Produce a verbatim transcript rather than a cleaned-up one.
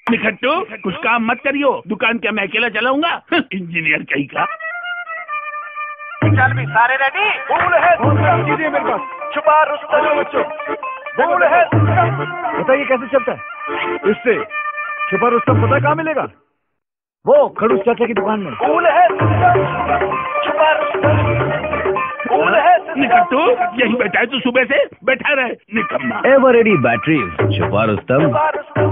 निखट्टू, कुछ काम मत करियो, दुकान क्या मैं अकेला चलाऊंगा? इंजीनियर कहीं का। चल भी सारे रेडी। फूल है कीजिए मेरे पास। छुपा रुस्तम बच्चों, फूल है बताइए कैसे चलता है? इससे छुपा रुस्तम पता कहाँ मिलेगा? वो खड़ूस चाचा की दुकान में। फूल है छुपा रुस्तम फूल है। निखट्टू, यही बैठा है तू सुबह से? बैठा रहे निकम्मा। एवर रेडी बैटरीज, छुपा रुस्तम। छुपा रुस्तम